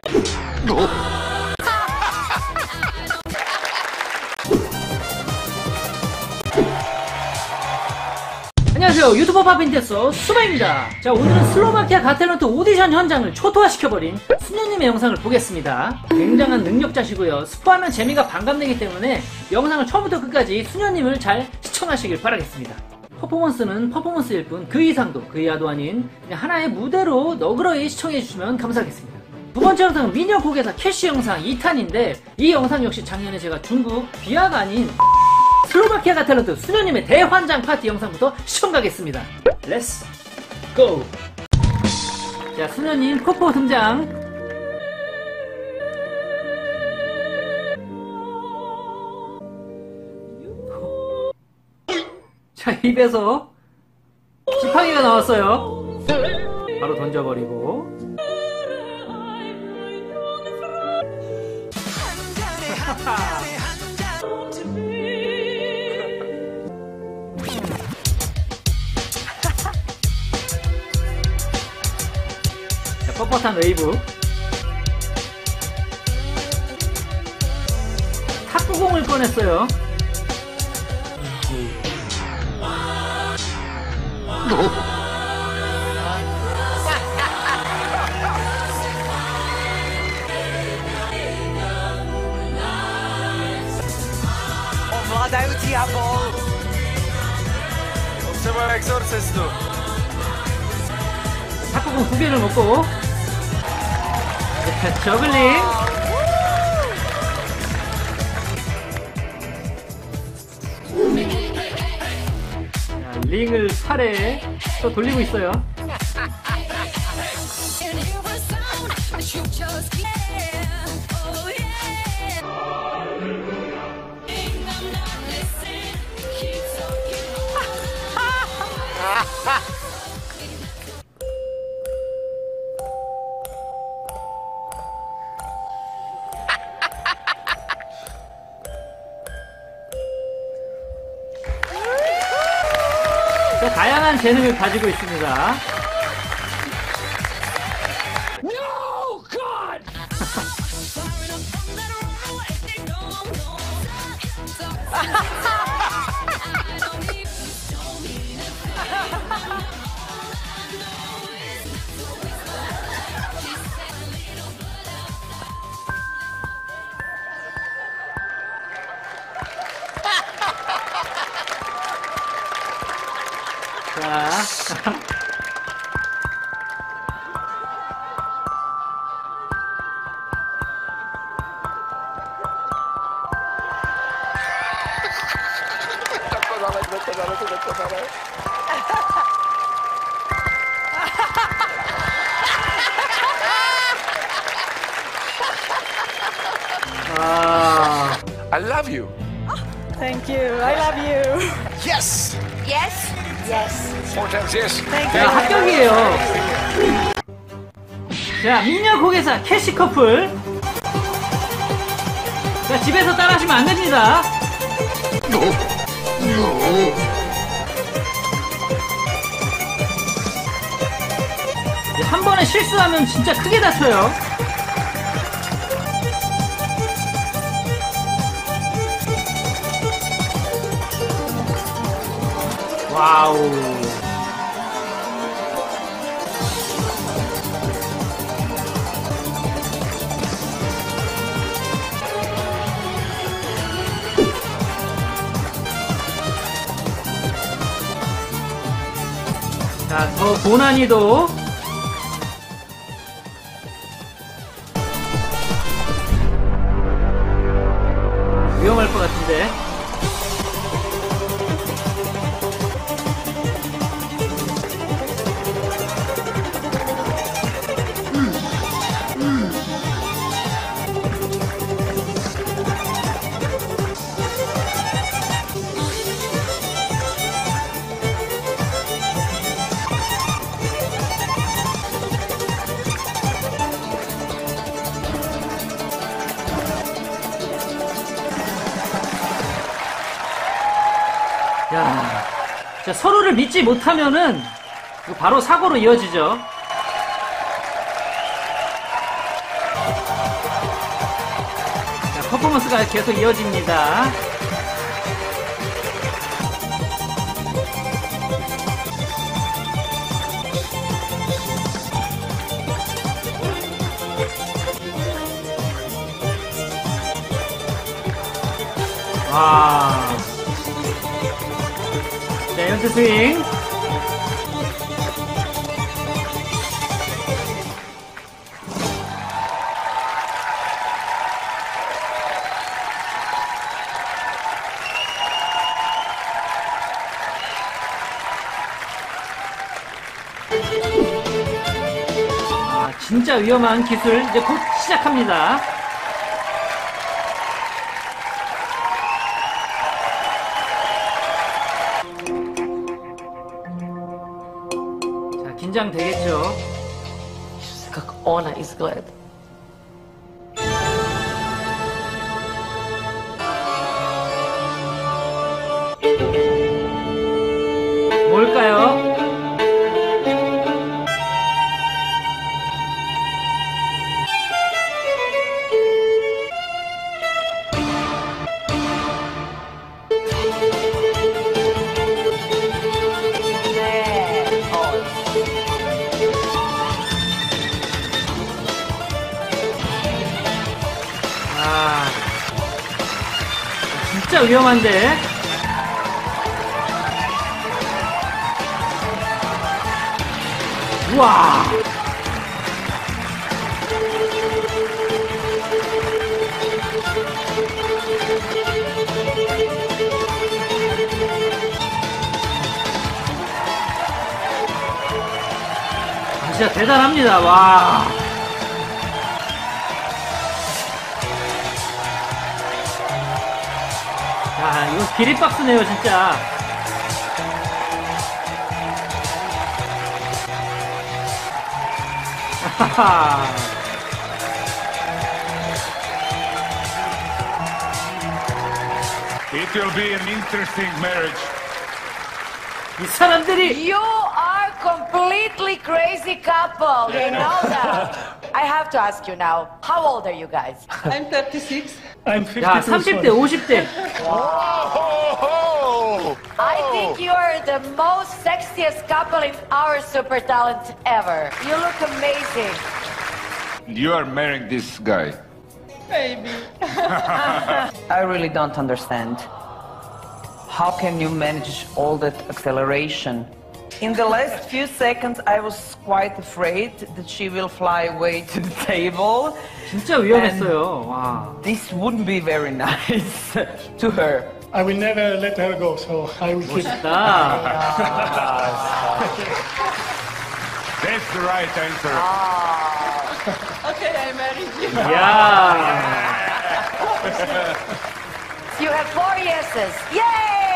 안녕하세요, 유튜버 파빈테서 수바입니다. 자, 오늘은 슬로바키아 가탤런트 오디션 현장을 초토화시켜버린 수녀님의 영상을 보겠습니다. 굉장한 능력자시고요, 스포하면 재미가 반감되기 때문에 영상을 처음부터 끝까지 수녀님을 잘 시청하시길 바라겠습니다. 퍼포먼스는 퍼포먼스일 뿐 그 이상도 그 이하도 아닌 그냥 하나의 무대로 너그러이 시청해주시면 감사하겠습니다. 두 번째 영상은 미녀 고개사 캐시 영상 2탄인데, 이 영상 역시 작년에 제가 중국 비하가 아닌 슬로바키아 가탤런트 수녀님의 대환장 파티 영상부터 시청 가겠습니다. 렛츠 고! 자, 수녀님 코코 등장. 자, 입에서 지팡이가 나왔어요. 바로 던져버리고. 자, 뻣뻣한 웨이브. 탁구공을 꺼냈어요. Ovládaju diabol! Potřebujem exorcistu. 탁구공 2개를 먹고. 자, 저글링. 자, 링을 팔에 또 돌리고 있어요. 자, 다양한 재능을 가지고 있습니다. No, God! 자. I love you. Thank you. I love you. Yes. Yes. Yes. Four times yes. Thank 자, you. 합격이에요. 자, 미녀 고개사 캐시 커플. 자, 집에서 따라하시면 안 됩니다. 한 번에 실수하면 진짜 크게 다쳐요. 와우. 자, 더 고난이도. 위험할 것 같은데. 야, 자, 서로를 믿지 못하면은 바로 사고로 이어지죠. 퍼포먼스가 계속 이어집니다. 와. 자이언트 스윙. 진짜 위험한 기술 이제 곧 시작합니다. 자, 긴장되겠죠? Как она изглед. 뭘까요? 진짜 위험한데. 우와. 진짜 대단합니다. 와. 야, 이거 기립박스네요, 진짜. It will be an interesting marriage. 이 사람들이 You are completely crazy couple. You know that. I have to ask you now. How old are you guys? I'm 36. I'm 52. 야, 30대, 50대. I think you are the most sexiest couple in our Super Talent ever. You look amazing. You are marrying this guy. Maybe. I really don't understand. How can you manage all that acceleration? In the last few seconds, I was quite afraid that she will fly away to the table. 진짜 위험했어요. 와. This wouldn't be very nice to her. I will never let her go, so I will keep. 멋있다. That's the right answer. Okay, I married you. 야. You have 4 yeses. Yay!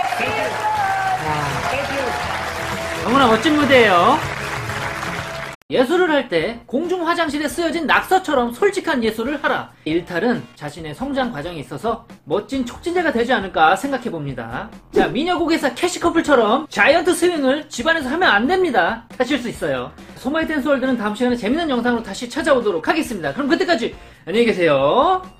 너무나 멋진 무대예요. 예술을 할 때 공중 화장실에 쓰여진 낙서처럼 솔직한 예술을 하라. 일탈은 자신의 성장 과정에 있어서 멋진 촉진제가 되지 않을까 생각해 봅니다. 자, 미녀곡에서 캐시커플처럼 자이언트 스윙을 집안에서 하면 안 됩니다. 하실 수 있어요. 소마이 댄스 월드는 다음 시간에 재밌는 영상으로 다시 찾아오도록 하겠습니다. 그럼 그때까지 안녕히 계세요.